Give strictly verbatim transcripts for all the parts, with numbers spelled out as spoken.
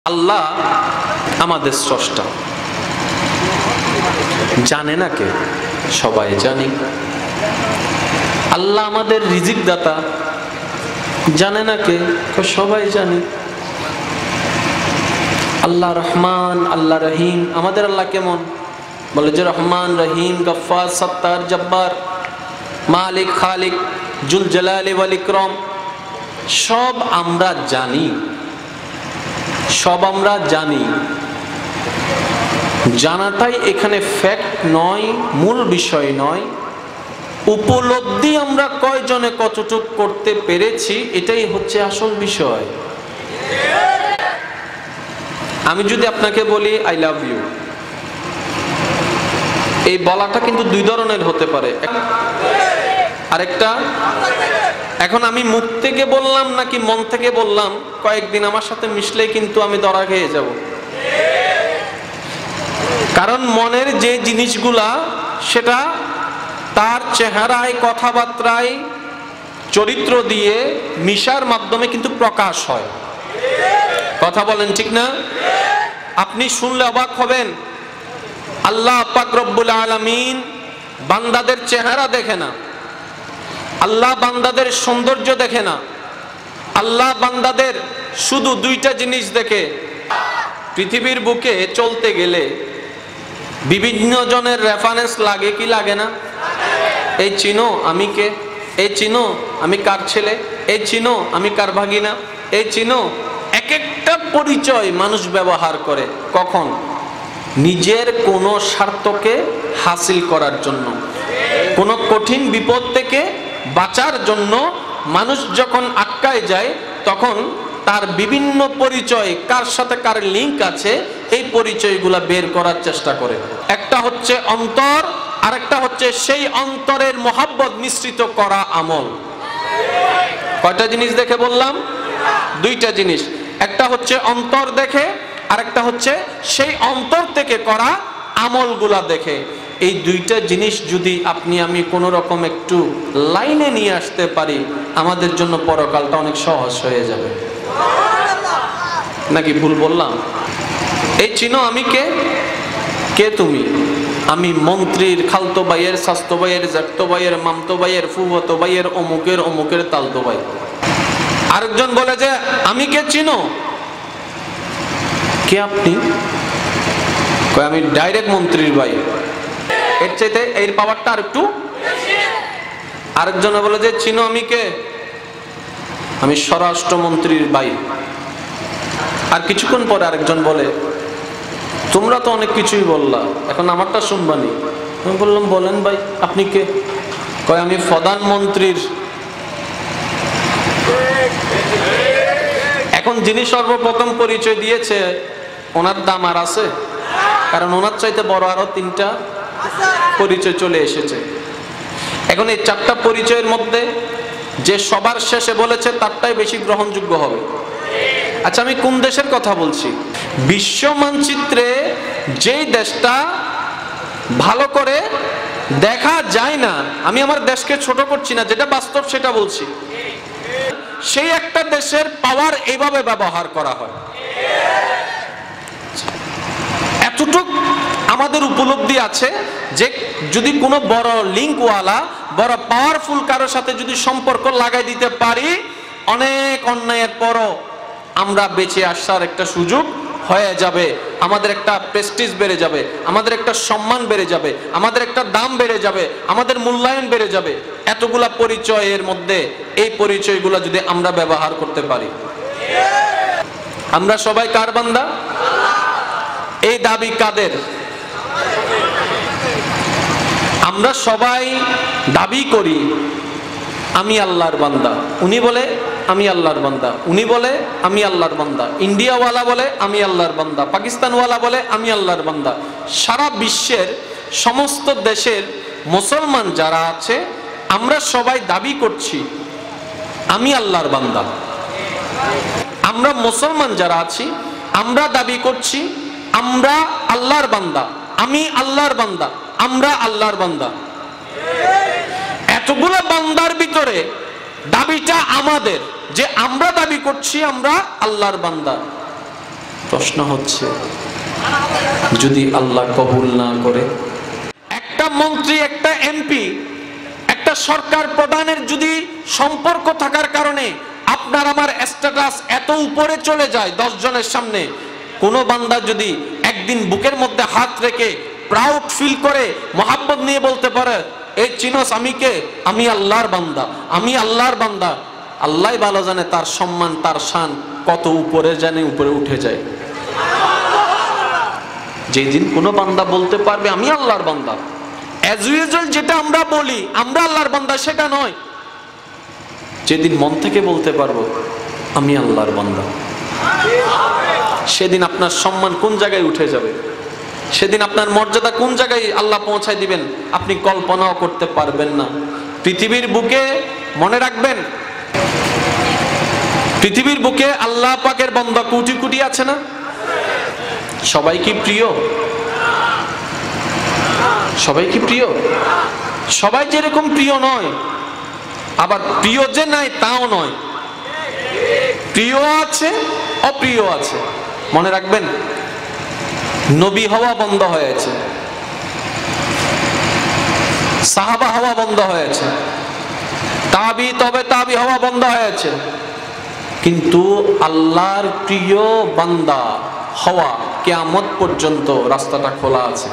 আল্লাহ আমাদের স্রষ্টা, জানে না কে? সবাই জানি। আল্লাহ আমাদের রিজিক দাতা, জানে না কে? সবাই জানি। আল্লাহ রহমান, আল্লাহ রহিম। আমাদের আল্লাহ কেমন? বলে যে রহমান, রহিম, গফফার, সত্তার, জব্বার, মালিক, খালিক, জুল জালালি ওয়াল ইকরাম। সব আমরা জানি, সব আমরা জানি। জানাটাই এখানে ফ্যাক্ট নয়, মূল বিষয় নয়। উপলব্ধি আমরা কয়জনে কতটুক করতে পেরেছি, এটাই হচ্ছে আসল বিষয়। আমি যদি আপনাকে বলি আই লাভ ইউ, এই বলাটা কিন্তু দুই ধরনের হতে পারে। আরেকটা, এখন আমি মুখ থেকে বললাম নাকি মন থেকে বললাম, কয়েকদিন আমার সাথে মিশলে কিন্তু আমি ধরা খেয়ে যাব। কারণ মনের যে জিনিসগুলা, সেটা তার চেহারায়, কথাবার্তায়, চরিত্র দিয়ে মিশার মাধ্যমে কিন্তু প্রকাশ হয়। কথা বলেন ঠিক না? আপনি শুনলে অবাক হবেন, আল্লাহ পাক রব্বুল আলামিন বান্দাদের চেহারা দেখে না, আল্লাহ বান্দাদের সৌন্দর্য দেখে না, আল্লাহ বান্দাদের শুধু দুইটা জিনিস দেখে। পৃথিবীর বুকে চলতে গেলে বিভিন্ন জনের রেফারেন্স লাগে কি লাগে না? এই চিনো আমি কে, এই চিনো আমি কার ছেলে, এই চিনো আমি কার ভাগিনা, এই চিনো। এক একটা পরিচয় মানুষ ব্যবহার করে। কখন? নিজের কোনো স্বার্থকে হাসিল করার জন্য, কোনো কঠিন বিপদ থেকে বাঁচার জন্য। মানুষ যখন আটকায় যায়, তখন তার বিভিন্ন পরিচয়, কার সাথে কার লিঙ্ক আছে, এই পরিচয়গুলা বের করার চেষ্টা করে। একটা হচ্ছে অন্তর, আর একটা হচ্ছে সেই অন্তরের মোহাব্বত মিশ্রিত করা আমল। কয়টা জিনিস দেখে বললাম? দুইটা জিনিস। একটা হচ্ছে অন্তর দেখে, আর একটা হচ্ছে সেই অন্তর থেকে করা আমলগুলা দেখে। এই দুইটা জিনিস যদি আপনি আমি কোনো রকম একটু লাইনে নিয়ে আসতে পারি, আমাদের জন্য পরকালটা অনেক সহজ হয়ে যাবে। নাকি ভুল বললাম? এই চিনো আমি কে, কে তুমি? আমি মন্ত্রীর খালতো ভাইয়ের, স্বাস্থ্য ভাইয়ের, জ্যাঠতো ভাইয়ের, মামতো ভাইয়ের, ফুফতো ভাইয়ের, অমুকের অমুকের তালতো ভাই। আরেকজন বলে যে আমি কে চিনো? কে আপনি? কয় আমি ডাইরেক্ট মন্ত্রীর ভাই। এর চাইতে এর পাওয়ারটা আর একটু। আরেকজন বলে যে চিনো আমি কে? আমি স্বরাষ্ট্রমন্ত্রীর ভাই। আর কিছুক্ষণ পরে আরেকজন বলে তোমরা তো অনেক কিছুই বললা, এখন আমারটা শুনবানি। আমি বললাম বলেন ভাই আপনি কে? কয় আমি প্রধানমন্ত্রীর। এখন যিনি সর্বপ্রথম পরিচয় দিয়েছে, ওনার দাম আর আছে? কারণ ওনার চাইতে বড় আরো তিনটা পরিচয় চলে এসেছে। এখন এই চারটা পরিচয়ের মধ্যে যে সবার শেষে বলেছে, তারটাই বেশি গ্রহণযোগ্য হবে। আচ্ছা, আমি কোন দেশের কথা বলছি? বিশ্ব মানচিত্রে যেই দেশটা ভালো করে দেখা যায় না, আমি আমার দেশকে ছোট করছি না, যেটা বাস্তব সেটা বলছি, সেই একটা দেশের পাওয়ার এইভাবে ব্যবহার করা হয়। এতটুক আমাদের উপলব্ধি আছে যে যদি কোনো বড় লিঙ্কওয়ালা, বড় পাওয়ারফুল কারোর সাথে যদি সম্পর্ক লাগাই দিতে পারি, অনেক অন্যায়ের পরও আমরা বেঁচে আসার একটা সুযোগ হয়ে যাবে। আমাদের একটা প্রেস্টিজ বেড়ে যাবে, আমাদের একটা সম্মান বেড়ে যাবে, আমাদের একটা দাম বেড়ে যাবে, আমাদের মূল্যায়ন বেড়ে যাবে। এতগুলা পরিচয়ের মধ্যে এই পরিচয়গুলো যদি আমরা ব্যবহার করতে পারি। আমরা সবাই কার বান্দা? এই দাবি কাদের? আমরা সবাই দাবি করি আমি আল্লাহর বান্দা। উনি বলে আমি আল্লাহর বান্দা, উনি বলে আমি আল্লাহর বান্দা, ইন্ডিয়াওয়ালা বলে আমি আল্লাহর বান্দা, পাকিস্তানওয়ালা বলে আমি আল্লাহর বান্দা। সারা বিশ্বের সমস্ত দেশের মুসলমান যারা আছে, আমরা সবাই দাবি করছি আমি আল্লাহর বান্দা। আমরা মুসলমান যারা আছি, আমরা দাবি করছি আমরা আল্লাহর বান্দা, আমি আল্লাহর বান্দা, আমরা আল্লাহর বান্দা। এতগুলো বান্দার ভিতরে দাবিটা আমাদের, যে আমরা দাবি করছি আমরা আল্লাহর বান্দা। প্রশ্ন হচ্ছে, যদি আল্লাহ কবুল না করে? একটা মন্ত্রী, একটা এমপি, একটা সরকার প্রধানের যদি সম্পর্ক থাকার কারণে আপনার আমার স্ট্যাটাস এত উপরে চলে যায় দশ জনের সামনে, কোন বান্দা যদি একদিন বুকের মধ্যে হাত রেখে প্রাউড ফিল করে মহাব্বত নিয়ে বলতে পারে, এই চিনোস আমি কে? আমি আল্লাহর বান্দা, আমি আল্লাহর বান্দা, আল্লাহ ভালো জানে তার সম্মান, তার শান কত উপরে জানে, উপরে উঠে যায়। যেদিন কোন বান্দা বলতে পারবে আমি আল্লাহর বান্দা, অ্যাজ ইউজুয়াল যেটা আমরা বলি আমরা আল্লাহর বান্দা সেটা নয়, যেদিন মন থেকে বলতে পারবো আমি আল্লাহর বান্দা, সেদিন আপনার সম্মান কোন জায়গায় উঠে যাবে, সেদিন আপনার মর্যাদা কোন জায়গায় আল্লাহ পৌঁছায় দিবেন আপনি কল্পনাও করতে পারবেন না। পৃথিবীর বুকে মনে রাখবেন, পৃথিবীর বুকে আল্লাহ পাকের বান্দা কোটি কোটি আছে না? সবাই কি প্রিয়? সবাই কি প্রিয়? সবাই যেরকম প্রিয় নয়, আবার প্রিয় যে নাই তাও নয়, প্রিয় আছে, অপ্রিয় আছে। মনে রাখবেন, নবী হওয়া বন্ধ হয়েছে, সাহাবা হওয়া বন্ধ হয়েছে, তাবি তবে তাবি হওয়া বন্ধ হয়েছে, কিন্তু আল্লাহর প্রিয় বান্দা হওয়া কিয়ামত পর্যন্ত রাস্তাটা খোলা আছে।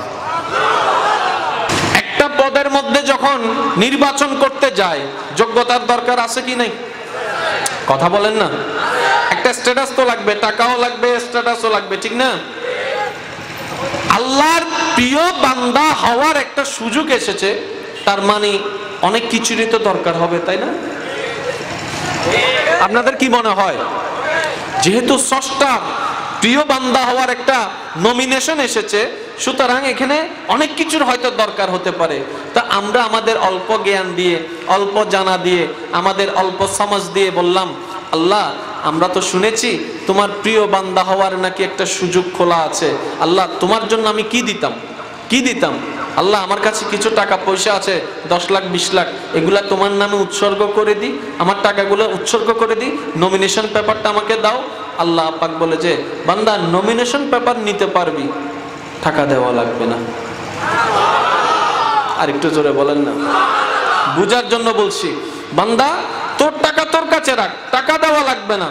একটা পদের মধ্যে যখন নির্বাচন করতে যায় যোগ্যতার দরকার আছে কি নাই? কথা বলেন না? একটা স্ট্যাটাস তো লাগবে, টাকাও লাগবে, স্ট্যাটাসও লাগবে, ঠিক না? আল্লাহর প্রিয় বান্দা হওয়ার একটা সুযোগ এসেছে, তার মানে অনেক কিছুরই তো দরকার হবে, তাই না? আপনাদের কি মনে হয়, যেহেতু স্রষ্টা প্রিয় বান্দা হওয়ার একটা নমিনেশন এসেছে, সুতরাং এখানে অনেক কিছুর হয়তো দরকার হতে পারে, তা আমরা আমাদের অল্প জ্ঞান দিয়ে, অল্প জানা দিয়ে, আমাদের অল্প সমাজ দিয়ে বললাম, আল্লাহ আমরা তো শুনেছি তোমার প্রিয় বান্দা হওয়ার নাকি একটা সুযোগ খোলা আছে, আল্লাহ তোমার জন্য আমি কি দিতাম, কি দিতাম, আল্লাহ আমার কাছে কিছু টাকা পয়সা আছে, দশ লাখ বিশ লাখ, এগুলা তোমার নামে উৎসর্গ করে দিই, আমার টাকাগুলো উৎসর্গ করে দিই, নমিনেশন পেপারটা আমাকে দাও। আল্লাহ পাক বলে যে, বান্দা নমিনেশন পেপার নিতে পারবি, টাকা দেওয়া লাগবে না। আর একটু জোরে বলেন না, বুঝার জন্য বলছি, বান্দা তোর টাকা তোর কাছে রাখ, টাকা দেওয়া লাগবে না।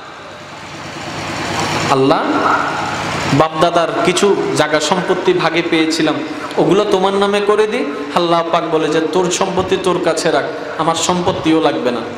আল্লাহ বাপদাদার কিছু জায়গা সম্পত্তি ভাগে পেয়েছিলাম, ওগুলো তোমার নামে করে দি। আল্লাহ পাক বলে যে, তোর সম্পত্তি তোর কাছে রাখ, আমার সম্পত্তিও লাগবে না।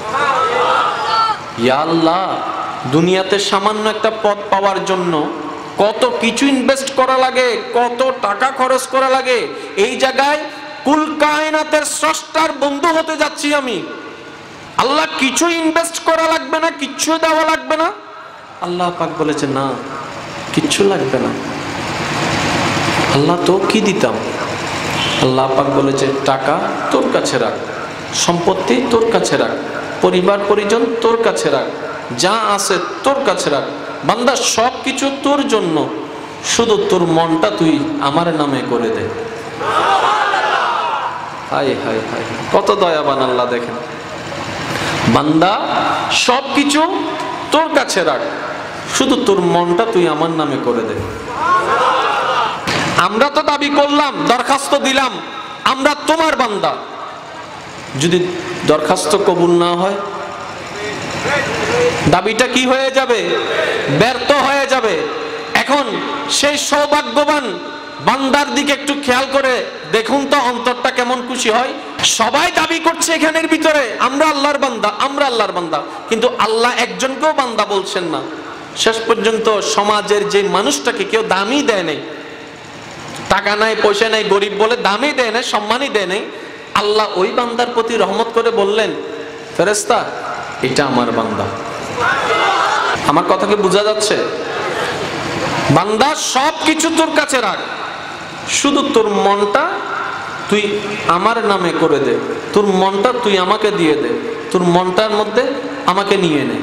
ইয়া আল্লাহ, দুনিয়াতে সামান্য একটা পদ পাওয়ার জন্য কত কিছু ইনভেস্ট করা লাগে, কত টাকা খরচ করা লাগে। এই জায়গায় কুল কায়নাতের স্রষ্টার বন্ধু হতে যাচ্ছি আমি, আল্লাহ কিছু ইনভেস্ট করা লাগবে না, কিচ্ছু দেওয়া লাগবে না। আল্লাহ পাক বলেছে, না কিচ্ছু লাগবে না। আল্লাহ তো কি দিতাম? আল্লাহ পাক বলেছে, টাকা তোর কাছে রাখ, সম্পত্তি তোর কাছে রাখ, পরিবার পরিজন তোর কাছে রাখ, যা আছে তোর কাছে রাখ। বান্দা সব কিছু তোর জন্য, শুধু তোর মনটা তুই আমার নামে করে দে। হাই হাই হাই, কত দয়াবান আল্লাহ দেখেন। বান্দা সব কিছু তোর কাছে রাখ, শুধু তোর মনটা তুই আমার নামে করে দে। আমরা তো দাবি করলাম, দরখাস্ত দিলাম, আমরা তোমার বান্দা। যদি দরখাস্ত কবুল না হয়, দাবিটা কি হয়ে যাবে? ব্যর্থ হয়ে যাবে। এখন সেই সৌভাগ্যবান বান্দার দিকে একটু খেয়াল করে দেখুন তো, অন্তরটা কেমন খুশি হয়। সবাই দাবি করছে এখানের ভিতরে, আমরা আল্লাহর বান্দা, আমরা আল্লাহর বান্দা, কিন্তু আল্লাহ একজনকেও বান্দা বলছেন না। শেষ পর্যন্ত সমাজের যে মানুষটাকে কেউ দামই দেয় নাই, টাকা নাই, পয়সা নাই, গরিব বলে দামই দেয় নাই, সম্মানই দেয় নাই, আল্লাহ ওই বান্দার প্রতি রহমত করে বললেন, ফেরেশতা এটা আমার বান্দা। আমার কথা কি বোঝা যাচ্ছে? বান্দা সব কিছু তোর কাছে রাখ, শুধু তোর মনটা তুই আমার নামে করে দে, তোর মনটা তুই আমাকে দিয়ে দে, তোর মনটার মধ্যে আমাকে নিয়ে নে।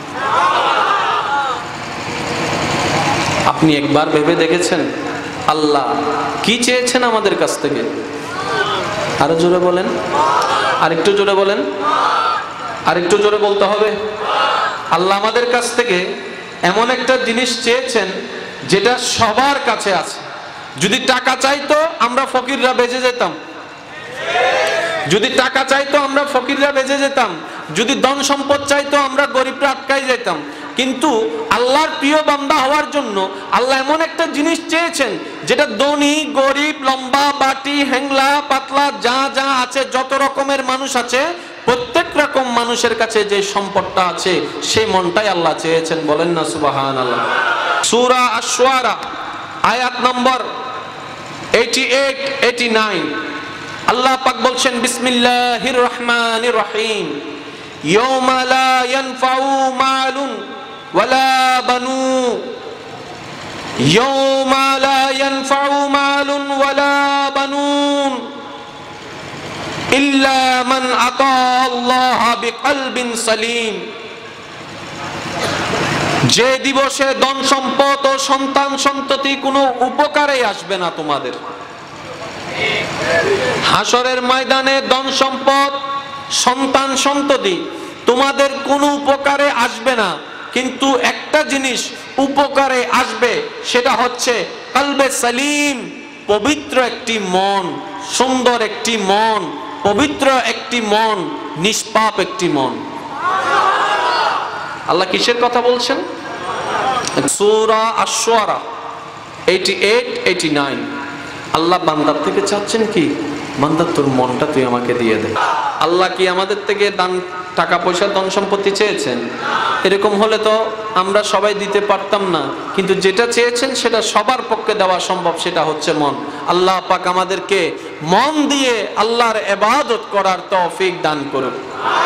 আপনি একবার ভেবে দেখেছেন আল্লাহ কি চেয়েছেন আমাদের কাছ থেকে? আরো জোরে বলেন, আরেকটু জোরে বলেন, আরেকটু জোরে বলতে হবে। আল্লাহ আমাদের কাছ থেকে এমন একটা জিনিস চেয়েছেন যেটা সবার কাছে আছে। যদি টাকা চাইতো আমরা ফকিররা বেঁচে যেতাম, যদি টাকা চাইতো আমরা ফকিররা বেঁচে যেতাম, যদি ধন সম্পদ চাইতো আমরা গরিবরা আটকাই যেতাম। কিন্তু আল্লাহর প্রিয় বান্দা হওয়ার জন্য আল্লাহ এমন একটা জিনিস চেয়েছেন যেটা ধনী গরিব লম্বা বাটি হ্যাংলা পাতলা যা যা আছে, যত রকমের মানুষ আছে, প্রত্যেক রকম মানুষের কাছে যে সম্পদটা আছে সেই মনটাই আল্লাহ চেয়েছেন। বলেন না সুবহানাল্লাহ। সূরা আশ-শুআরা আয়াত নম্বর আটাশি আটাশি আল্লাহ পাক বলছেন বিসমিল্লাহির রহমানির রহিম, ইয়াউমা লা ইয়ানফাউ মালুন ওয়ালা বানুন, ইয়াউমা লা ইয়ানফাউ মালুন ওয়ালা বানুন ইল্লা মান আতা আল্লাহ বিকলবিন সালিম। যে দিবসে ধন সম্পদ ও সন্তান সন্ততি কোনো উপকারে আসবে না তোমাদের। হাসরের ময়দানে ধন সম্পদ সন্তান সন্ততি তোমাদের কোনো উপকারে আসবে না, কিন্তু একটা জিনিস উপকারে আসবে, সেটা হচ্ছে কলবে সালিম, পবিত্র একটি মন, সুন্দর একটি মন, পবিত্র একটি মন, নিষ্পাপ একটি মন। আল্লাহ কিসের কথা বলছেন? সূরা আশ-শুআরা আটাশি আটাশি। আল্লাহ বান্দার থেকে চাচ্ছেন কি? বান্দা তোর মনটা তুই আমাকে দিয়ে দে। আল্লাহ কি আমাদের থেকে দান টাকা পয়সা ধন সম্পত্তি চেয়েছেন? এরকম হলে তো আমরা সবাই দিতে পারতাম না, কিন্তু যেটা চেয়েছেন সেটা সবার পক্ষে দেওয়া সম্ভব, সেটা হচ্ছে মন। আল্লাহ পাক আমাদেরকে মন দিয়ে আল্লাহর ইবাদত করার তৌফিক দান করুন।